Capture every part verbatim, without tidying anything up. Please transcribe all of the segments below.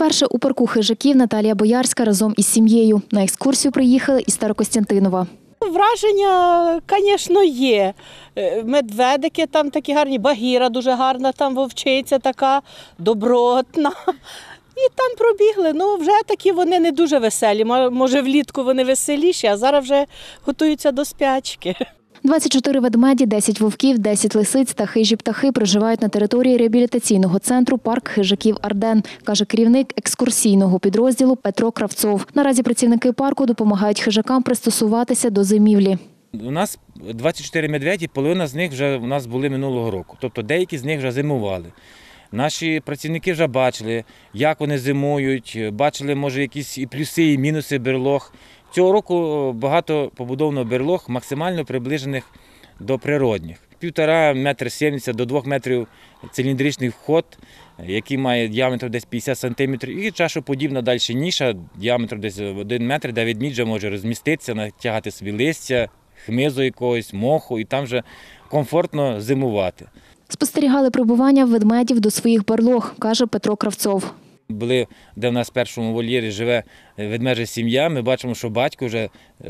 Вперше у парку хижаків Наталія Боярська разом із сім'єю. На екскурсію приїхали із Старокостянтинова. Враження, звісно, є. Медведики там такі гарні, Багіра дуже гарна, там вовчиця така добротна. І там пробігли, ну вже такі вони не дуже веселі. Може влітку вони веселіші, а зараз вже готуються до спячки. двадцять чотири ведмеді, десять вовків, десять лисиць та хижі птахи проживають на території реабілітаційного центру «Парк хижаків Арден», каже керівник екскурсійного підрозділу Петро Кравцов. Наразі працівники парку допомагають хижакам пристосуватися до зимівлі. У нас двадцять чотири медведі, половина з них вже у нас були минулого року. Тобто деякі з них вже зимували. Наші працівники вже бачили, як вони зимують, бачили, може, якісь і плюси, і мінуси берлог. Цього року багато побудовано берлог, максимально приближених до природних. Півтора метра сімдесят до двох метрів циліндричний вход, який має діаметр десь п'ятдесят сантиметрів, і чашоподібна далі ніша, діаметр десь один метр, де ведмідь вже може розміститися, натягати собі листя, хмизу якогось, моху, і там вже комфортно зимувати. Спостерігали прибування ведмедів до своїх барлог, каже Петро Кравцов. Були, де в нас в першому вольєрі живе ведмежа сім'я, ми бачимо, що батько вже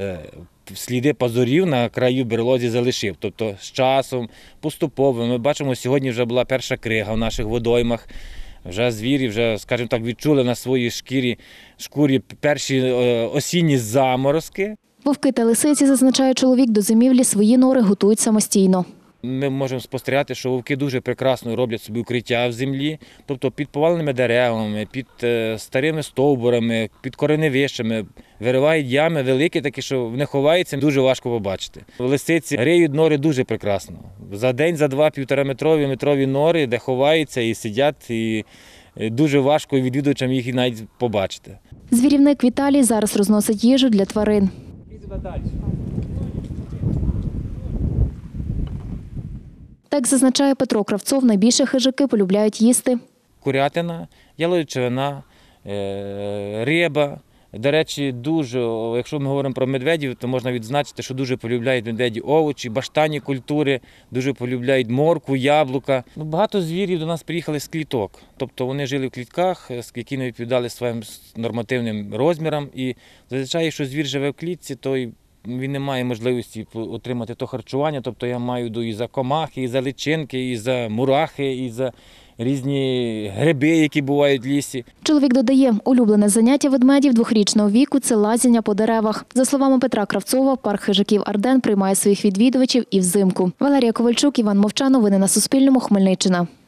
сліди пазурів на краю берлозі залишив. Тобто з часом, поступово. Ми бачимо, сьогодні вже була перша крига в наших водоймах. Вже звірі, вже, скажімо так, відчули на своїй шкірі, шкурі перші осінні заморозки. Вовки та лисиці, зазначає чоловік, до зимівлі свої нори готують самостійно. Ми можемо спостерігати, що вовки дуже прекрасно роблять собі укриття в землі, тобто під поваленими деревами, під старими стовбурами, під кореневищами. Виривають ями великі, такі, що в них ховаються, дуже важко побачити. Лисиці риють нори дуже прекрасно. За день, за два, півтораметрові, метрові нори, де ховаються і сидять, і дуже важко відвідувачам їх навіть побачити. Звірівник Віталій зараз розносить їжу для тварин. Так зазначає Петро Кравцов, найбільше хижаки полюбляють їсти курятина, яловичина, риба. До речі, дуже, якщо ми говоримо про медведів, то можна відзначити, що дуже полюбляють медведі овочі, баштанні культури, дуже полюбляють моркву, яблука. Багато звірів до нас приїхали з кліток, тобто вони жили в клітках, які не відповідали своїм нормативним розмірам. І зазвичай, якщо звір живе в клітці, то він не має можливості отримати то харчування, тобто я маю і за комахи, і за личинки, і за мурахи, і за різні гриби, які бувають в лісі. Чоловік додає, улюблене заняття ведмедів двохрічного віку – це лазіння по деревах. За словами Петра Кравцова, парк хижаків Арден приймає своїх відвідувачів і взимку. Валерія Ковальчук, Іван Мовчан. Новини на Суспільному. Хмельниччина.